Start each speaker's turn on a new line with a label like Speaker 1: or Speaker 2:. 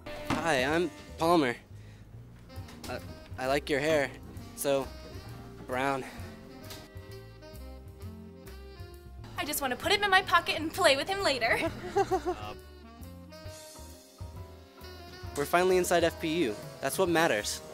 Speaker 1: Hi, I'm Palmer. I like your hair. So brown.
Speaker 2: I just want to put him in my pocket and play with him later.
Speaker 1: We're finally inside FPU. That's what matters.